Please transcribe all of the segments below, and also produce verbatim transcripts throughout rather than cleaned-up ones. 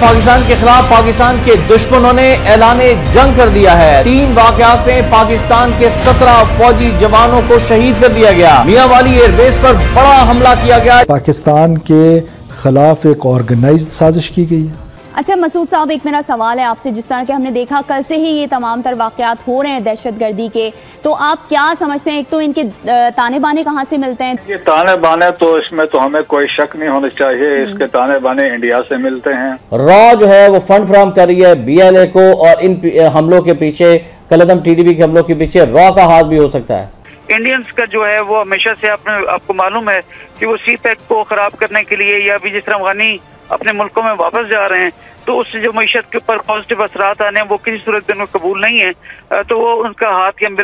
पाकिस्तान के खिलाफ पाकिस्तान के दुश्मनों ने ऐलाने जंग कर दिया है। तीन वाकयात में पाकिस्तान के सत्रह फौजी जवानों को शहीद कर दिया गया। मियांवाली एयरबेस पर बड़ा हमला किया गया। पाकिस्तान के खिलाफ एक ऑर्गेनाइज्ड साजिश की गई है। अच्छा मसूद साहब, एक मेरा सवाल है आपसे। जिस तरह के हमने देखा कल से ही ये तमाम तर वाकयात हो रहे हैं दहशतगर्दी के, तो आप क्या समझते हैं? एक तो इनके ताने बाने कहाँ से मिलते हैं? ये ताने बाने तो इसमें तो हमें कोई शक नहीं होना चाहिए, इसके ताने बाने इंडिया से मिलते हैं। रॉ जो है वो फंड फ्राहम कर रही है बी एल ए को, और इन हमलों के पीछे कलदम टी डी बी के हमलों के पीछे रॉ का हाथ भी हो सकता है। इंडियंस का जो है वो हमेशा से आपने आपको मालूम है कि वो सी पैक को खराब करने के लिए, या भी जिस तरह अफगानी अपने मुल्कों में वापस जा रहे हैं, तो उससे जो मीशत के ऊपर पॉजिटिव असरात आने हैं वो किसी सूरत में कबूल नहीं है, तो वो उनका हाथ या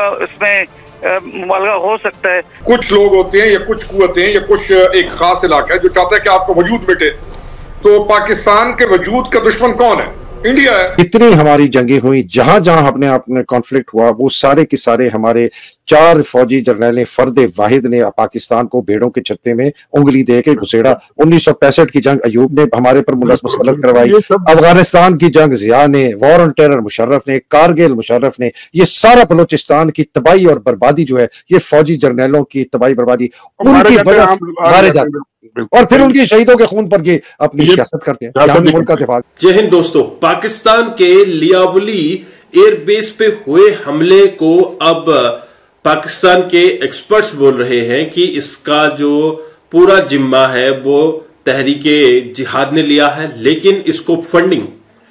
इसमें मुबालगा हो सकता है। कुछ लोग होते हैं या कुछ कुव्वतें या कुछ एक खास इलाका है जो चाहता है कि आपका वजूद मिटे। तो पाकिस्तान के वजूद का दुश्मन कौन है? इंडिया है। इतनी हमारी जंगें हुई, जहां जहां अपने आप में कॉन्फ्लिक्ट हुआ, वो सारे के सारे हमारे चार फौजी जर्नैल फर्द वाहिद ने पाकिस्तान को भेड़ों के छत्ते में उंगली दे के घुसेड़ा। उन्नीस सौ पैंसठ की जंग अयूब ने हमारे पर मुसलत करवाई, अफगानिस्तान की जंग जिया ने, वॉर ऑन टेरर मुशर्रफ ने, कारगिल मुशर्रफ ने, ये सारा बलोचिस्तान की तबाही और बर्बादी जो है, ये फौजी जर्नैलों की तबाही बर्बादी उनकी वजह से मारे जाते हैं, और फिर उनके शहीदों के खून पर ये अपनी सियासत करते हैं। मुल्क का दिफा। जय हिंद दोस्तों, पाकिस्तान के लियावली एयरबेस पे हुए हमले को अब पाकिस्तान के एक्सपर्ट्स बोल रहे हैं कि इसका जो पूरा जिम्मा है वो तहरीके जिहाद ने लिया है, लेकिन इसको फंडिंग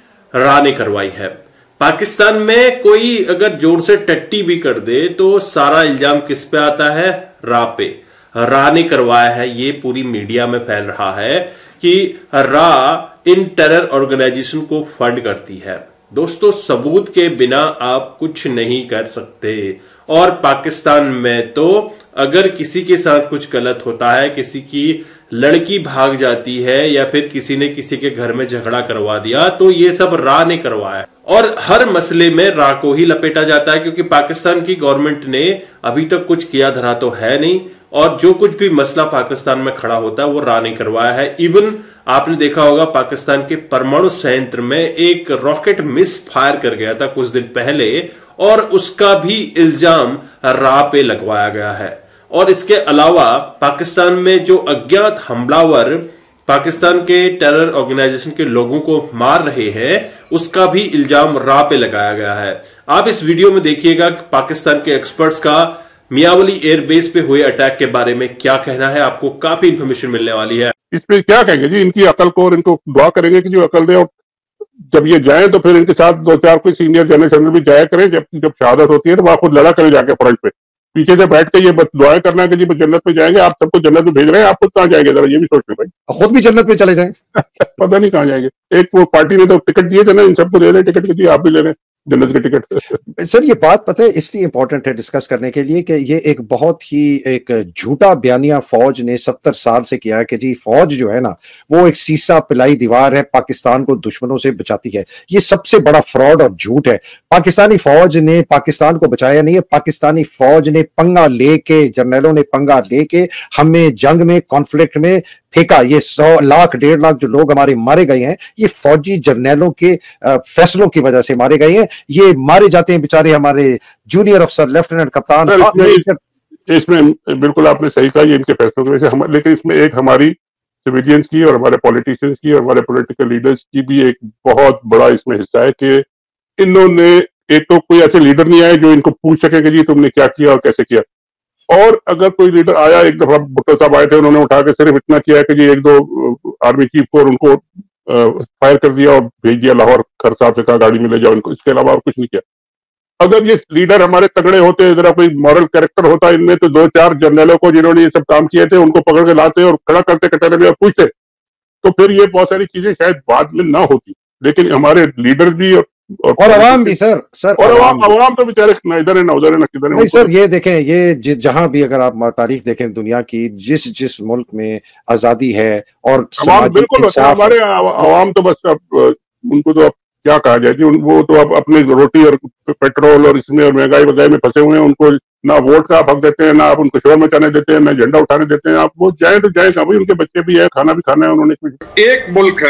रा ने करवाई है। पाकिस्तान में कोई अगर जोर से टट्टी भी कर दे तो सारा इल्जाम किस पे आता है? रा पे। रा ने करवाया है, ये पूरी मीडिया में फैल रहा है कि रा इन टेरर ऑर्गेनाइजेशन को फंड करती है। दोस्तों, सबूत के बिना आप कुछ नहीं कर सकते, और पाकिस्तान में तो अगर किसी के साथ कुछ गलत होता है, किसी की लड़की भाग जाती है या फिर किसी ने किसी के घर में झगड़ा करवा दिया, तो ये सब रा ने करवाया, और हर मसले में रा को ही लपेटा जाता है, क्योंकि पाकिस्तान की गवर्नमेंट ने अभी तक कुछ किया धरा तो है नहीं, और जो कुछ भी मसला पाकिस्तान में खड़ा होता है वो रा ने करवाया है। इवन आपने देखा होगा पाकिस्तान के परमाणु संयंत्र में एक रॉकेट मिस फायर कर गया था कुछ दिन पहले, और उसका भी इल्जाम रा पे लगवाया गया है। और इसके अलावा पाकिस्तान में जो अज्ञात हमलावर पाकिस्तान के टेरर ऑर्गेनाइजेशन के लोगों को मार रहे हैं, उसका भी इल्जाम रा पे लगाया गया है। आप इस वीडियो में देखिएगा कि पाकिस्तान के एक्सपर्ट्स का मियांवाली एयरबेस पे हुए अटैक के बारे में क्या कहना है। आपको काफी इंफॉर्मेशन मिलने वाली है। इस पे क्या कहेंगे जी, इनकी अकल को, और इनको दुआ करेंगे कि जो अकल दे, और जब ये जाए तो फिर इनके साथ दो चार कोई सीनियर जनरल जनरल भी जाया करें। जब जब शहादत होती है तो वहां खुद लड़ा करें जाके फ्रंट पे, पीछे से बैठ के ये दुआएं करना है कि जी जन्नत में जाएंगे। आप सबको जन्नत में भेज रहे हैं, आप खुद कहाँ जाएंगे? जरा ये भी सोचते भाई, खुद भी जन्नत में चले जाएं। पता नहीं कहाँ जाएंगे। एक वो पार्टी ने तो टिकट दिए थे ना, इन सबको दे रहे टिकट के, जी आप भी ले रहे हैं जन्नत के टिकट। सर, ये बात पता है इसलिए इंपॉर्टेंट है डिस्कस करने के लिए कि ये एक बहुत ही एक झूठा बयानिया फौज ने सत्तर साल से किया है कि जी फौज जो है ना वो एक सीसा पिलाई दीवार है, पाकिस्तान को दुश्मनों से बचाती है। ये सबसे बड़ा फ्रॉड और झूठ है। पाकिस्तानी फौज ने पाकिस्तान को बचाया नहीं है। पाकिस्तानी फौज ने पंगा लेके, जर्नैलों ने पंगा लेके हमें जंग में, कॉन्फ्लिक्ट में फेंका। ये सौ लाख डेढ़ लाख जो लोग हमारे मारे गए हैं, ये फौजी जर्नैलों के फैसलों की वजह से मारे गए हैं। ये मारे जाते हैं बेचारे हमारे जूनियर अफसर, लेफ्टिनेंट, कप्तान। इसमें, इसमें बिल्कुल आपने सही कहा, ये इनके फैसलों की वजह से हम, लेकिन इसमें एक हमारी सिविलियंस की और हमारे पॉलिटिशियंस की और हमारे पॉलिटिकल लीडर्स की भी एक बहुत बड़ा इसमें हिस्सा है कि इन्होंने, एक तो कोई ऐसे लीडर नहीं आए जो इनको पूछ सके कि जी तुमने क्या किया और कैसे किया। और अगर कोई लीडर आया, एक दफा भुट्टो साहब आए थे, उन्होंने उठा के सिर्फ इतना किया कि जी एक दो आर्मी चीफ को और उनको फायर कर दिया और भेज दिया लाहौर, खर साहब से कहा गाड़ी में ले जाओ इनको, इसके अलावा और कुछ नहीं किया। अगर ये लीडर हमारे तगड़े होते, जरा कोई मॉरल कैरेक्टर होता इनमें, तो दो चार जर्नलों को जिन्होंने ये सब काम किए थे उनको पकड़ के लाते और खड़ा करते कटहरे में और पूछते, तो फिर ये बहुत सारी चीजें शायद बाद में ना होती। लेकिन हमारे लीडर भी और और अवाम भी सर सर और अवाम अवाम तो बेचारे ना इधर है ना उधर है ना किधर है। नहीं सर, ये देखें, ये जहां भी अगर आप तारीख देखें दुनिया की, जिस जिस मुल्क में आजादी है और बिल्कुल हमारे अवाम तो बस अब उनको तो अब क्या कहा जाए जी, वो तो अब अपने रोटी और पेट्रोल और इसमें और महंगाई वगैरह में फंसे हुए हैं। उनको ना वोट का आप हक देते हैं, ना आप उनको शोर मचाने देते हैं, ना झंडा उठाने देते हैं। आप वो जाए तो जाए, भाई उनके बच्चे भी है, खाना भी खाना है उन्होंने। एक मुल्क है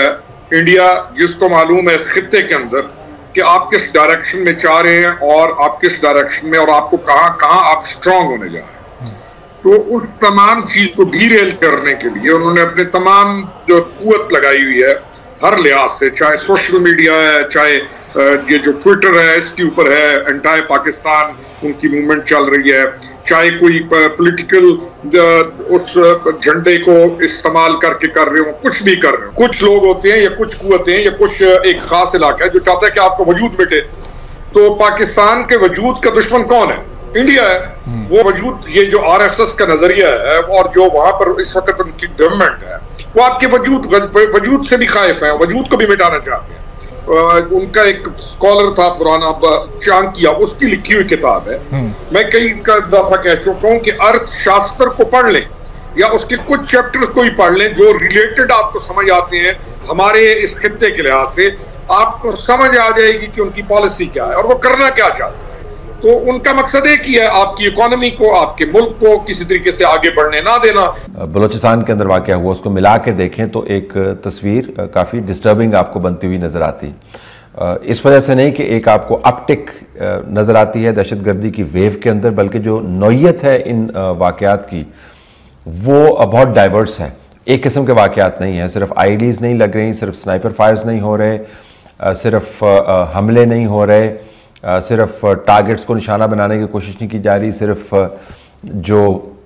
इंडिया जिसको मालूम है इस खित्ते के अंदर कि आप किस डायरेक्शन में चाह रहे हैं और आप किस डायरेक्शन में और आपको कहां कहां आप स्ट्रांग होने जा रहे हैं, तो उस तमाम चीज को डीरेल करने के लिए उन्होंने अपने तमाम जो कुव्वत लगाई हुई है हर लिहाज से, चाहे सोशल मीडिया है, चाहे ये जो ट्विटर है इसके ऊपर है, एंटायर पाकिस्तान उनकी मूवमेंट चल रही है, चाहे कोई पॉलिटिकल उस झंडे को इस्तेमाल करके कर रहे हो, कुछ भी कर रहे हो। कुछ लोग होते हैं या कुछ कुव्वतें या कुछ एक खास इलाका है जो चाहता है कि आपका वजूद मिटे। तो पाकिस्तान के वजूद का दुश्मन कौन है? इंडिया है। वो वजूद, ये जो आरएसएस का नजरिया है और जो वहां पर इस वक्त उनकी गवर्नमेंट है, वो आपके वजूद वजूद से भी खाइफ है, वजूद को भी मिटाना चाहते हैं। उनका एक स्कॉलर था पुराना चांकिया, उसकी लिखी हुई किताब है, मैं कई दफा कह चुका हूं कि अर्थशास्त्र को पढ़ लें या उसके कुछ चैप्टर्स को ही पढ़ लें जो रिलेटेड आपको समझ आते हैं हमारे इस खित्ते के लिहाज से, आपको समझ आ जाएगी कि उनकी पॉलिसी क्या है और वो करना क्या चाहते हैं। तो उनका मकसद एक ही है, आपकी इकोनॉमी को, आपके मुल्क को किसी तरीके से आगे बढ़ने ना देना। बलूचिस्तान के अंदर वाक़या हुआ, उसको मिला के देखें तो एक तस्वीर काफ़ी डिस्टर्बिंग आपको बनती हुई नज़र आती। इस वजह से नहीं कि एक आपको अपटिक नज़र आती है दहशतगर्दी की वेव के अंदर, बल्कि जो नौयत है इन वाक़यात की वो बहुत डाइवर्स है। एक किस्म के वाक़यात नहीं है, सिर्फ आई डीज़ नहीं लग रही, सिर्फ स्नाइपर फायर्स नहीं हो रहे, सिर्फ हमले नहीं हो रहे, सिर्फ टारगेट्स को निशाना बनाने की कोशिश नहीं की जा रही, सिर्फ जो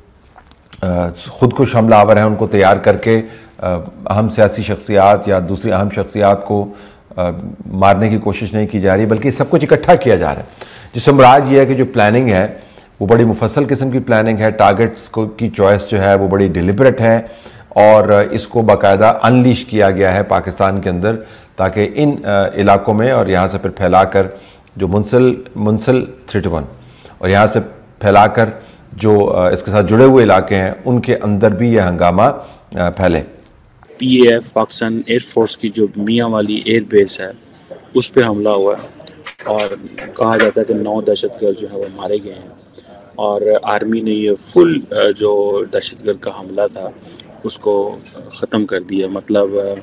खुदकुश हमलावर हैं उनको तैयार करके अहम सियासी शख्सियात या दूसरी अहम शख्सियात को मारने की कोशिश नहीं की जा रही, बल्कि सब कुछ इकट्ठा किया जा रहा है। जिससे मुराद ये है कि जो प्लानिंग है वो बड़ी मुफस्सल किस्म की प्लानिंग है, टारगेट्स को की चॉइस जो है वो बड़ी डिलिबरेट है और इसको बाकायदा अनलीश किया गया है पाकिस्तान के अंदर, ताकि इन इलाकों में और यहाँ से फिर फैलाकर जो मुंसल मुंसल थ्री टू वन और यहाँ से फैलाकर जो इसके साथ जुड़े हुए इलाके हैं उनके अंदर भी यह हंगामा फैले। पीएएफ पाकिस्तान एयरफोर्स की जो मियाँ वाली एयर बेस है उस पर हमला हुआ है और कहा जाता है कि नौ दहशतगर्द जो है वो मारे गए हैं और आर्मी ने ये फुल जो दहशतगर्द का हमला था उसको ख़त्म कर दिया। मतलब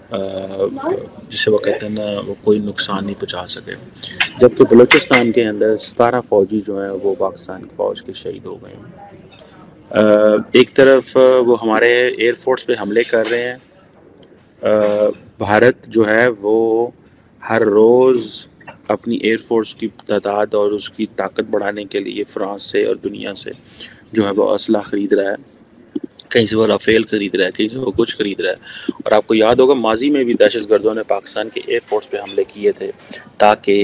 जिसे वो कहते हैं ना, वो कोई नुकसान नहीं पहुंचा सके। जबकि बलूचिस्तान के अंदर सतारह फौजी जो हैं वो पाकिस्तान की फ़ौज के शहीद हो गए हैं। एक तरफ वो हमारे एयरफोर्स पे हमले कर रहे हैं, भारत जो है वो हर रोज़ अपनी एयरफोर्स की तादाद और उसकी ताकत बढ़ाने के लिए फ़्रांस से और दुनिया से जो है वो असला ख़रीद रहा है, कहीं से वो राफेल खरीद रहा है, कहीं से वो कुछ खरीद रहा है। और आपको याद होगा माजी में भी दहशतगर्दों ने पाकिस्तान के एयरफोर्स पे हमले किए थे, ताकि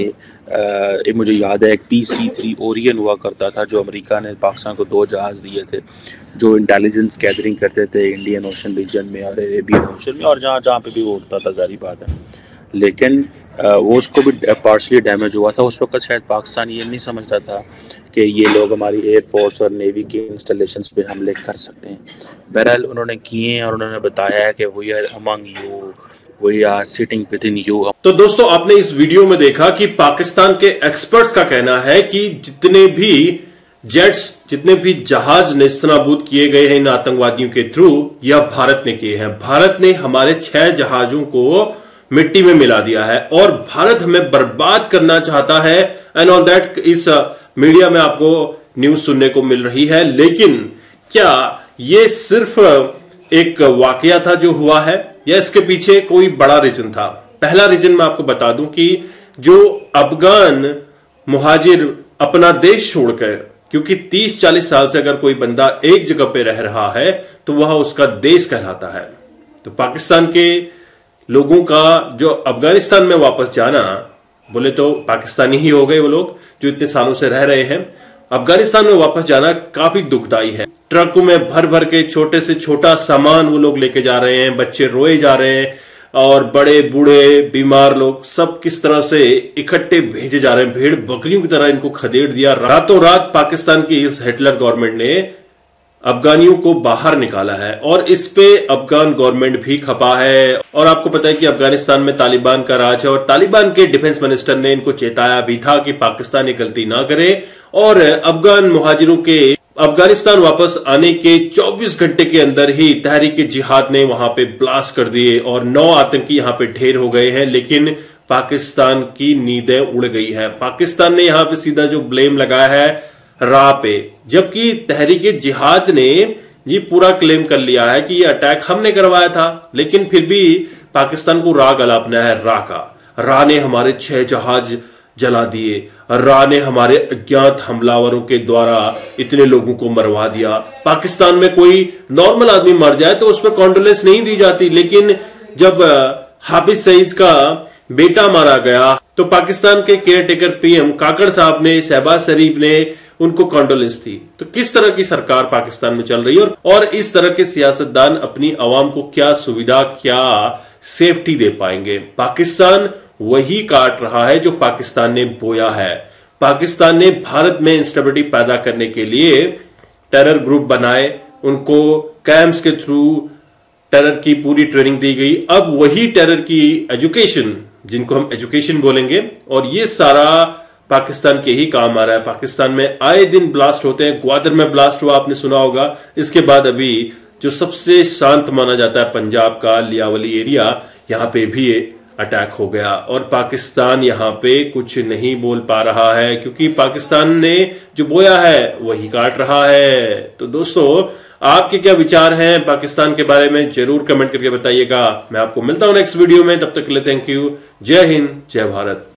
मुझे याद है एक पी सी थ्री ओरियन हुआ करता था जो अमेरिका ने पाकिस्तान को दो जहाज़ दिए थे जो इंटेलिजेंस गैदरिंग करते थे इंडियन ओशन रीजन में और अरेबियन ओशन में और जहाँ जहाँ पे भी वो उड़ता था, जारी बात है। लेकिन वो उसको भी पार्शली डैमेज हुआ था। उस वक्त शायद पाकिस्तान ये नहीं समझता था कि ये लोग हमारी एयरफोर्स और नेवी के इंस्टॉलेशंस पे हमले कर सकते हैं। बहरहाल उन्होंने किए और उन्होंने बताया है कि we are among you, we are sitting within you. तो दोस्तों आपने इस वीडियो में देखा कि पाकिस्तान के एक्सपर्ट्स का कहना है कि जितने भी जेट्स, जितने भी जहाज नेस्तनाबूद किए गए हैं इन आतंकवादियों के थ्रू, यह भारत ने किए हैं। भारत ने हमारे छह जहाजों को मिट्टी में मिला दिया है और भारत हमें बर्बाद करना चाहता है एंड ऑल दैट इस मीडिया में आपको न्यूज सुनने को मिल रही है। लेकिन क्या ये सिर्फ एक वाकया था जो हुआ है या इसके पीछे कोई बड़ा रीजन था? पहला रीजन मैं आपको बता दूं कि जो अफगान मुहाजिर अपना देश छोड़कर, क्योंकि तीस चालीस साल से अगर कोई बंदा एक जगह पे रह रहा है तो वह उसका देश कहलाता है। तो पाकिस्तान के लोगों का जो अफगानिस्तान में वापस जाना, बोले तो पाकिस्तानी ही हो गए वो लोग जो इतने सालों से रह रहे हैं, अफगानिस्तान में वापस जाना काफी दुखदाई है। ट्रकों में भर भर के छोटे से छोटा सामान वो लोग लेके जा रहे हैं, बच्चे रोए जा रहे हैं और बड़े बूढ़े बीमार लोग सब किस तरह से इकट्ठे भेजे जा रहे हैं। भेड़ बकरियों की तरह इनको खदेड़ दिया। रातों रात पाकिस्तान की इस हिटलर गवर्नमेंट ने अफगानियों को बाहर निकाला है और इस पे अफगान गवर्नमेंट भी खपा है। और आपको पता है कि अफगानिस्तान में तालिबान का राज है और तालिबान के डिफेंस मिनिस्टर ने इनको चेताया भी था कि पाकिस्तान ये गलती ना करे और अफगान मुहाजिरों के अफगानिस्तान वापस आने के चौबीस घंटे के अंदर ही तहरीक जिहाद ने वहां पे ब्लास्ट कर दिए और नौ आतंकी यहां पे ढेर हो गए हैं, लेकिन पाकिस्तान की नींदें उड़ गई है। पाकिस्तान ने यहां पे सीधा जो ब्लेम लगाया है रा पे, जबकि तहरीक जिहाद ने ये पूरा क्लेम कर लिया है कि ये अटैक हमने करवाया था, लेकिन फिर भी पाकिस्तान को रा गला अपना है रा का। रा ने हमारे छह जहाज जला दिए, रा ने हमारे अज्ञात हमलावरों के द्वारा इतने लोगों को मरवा दिया। पाकिस्तान में कोई नॉर्मल आदमी मर जाए तो उस पर कॉन्डोलेंस नहीं दी जाती, लेकिन जब हाफिज सईद का बेटा मारा गया तो पाकिस्तान के केयर टेकर पीएम काकड़ साहब ने, शहबाज शरीफ ने उनको कॉन्डोलेंस थी। तो किस तरह की सरकार पाकिस्तान में चल रही है और इस तरह के सियासतदान अपनी आवाम को क्या सुविधा, क्या सेफ्टी दे पाएंगे? पाकिस्तान वही काट रहा है जो पाकिस्तान ने बोया है। पाकिस्तान ने भारत में इंस्टेबिलिटी पैदा करने के लिए टेरर ग्रुप बनाए, उनको कैंप्स के थ्रू टेरर की पूरी ट्रेनिंग दी गई। अब वही टेरर की एजुकेशन, जिनको हम एजुकेशन बोलेंगे, और ये सारा पाकिस्तान के ही काम आ रहा है। पाकिस्तान में आए दिन ब्लास्ट होते हैं। ग्वादर में ब्लास्ट हुआ, आपने सुना होगा। इसके बाद अभी जो सबसे शांत माना जाता है पंजाब का लियावली एरिया, यहां पे भी अटैक हो गया और पाकिस्तान यहां पे कुछ नहीं बोल पा रहा है, क्योंकि पाकिस्तान ने जो बोया है वही काट रहा है। तो दोस्तों, आपके क्या विचार हैं पाकिस्तान के बारे में, जरूर कमेंट करके बताइएगा। मैं आपको मिलता हूं नेक्स्ट वीडियो में, तब तक के लिए थैंक यू। जय हिंद, जय भारत।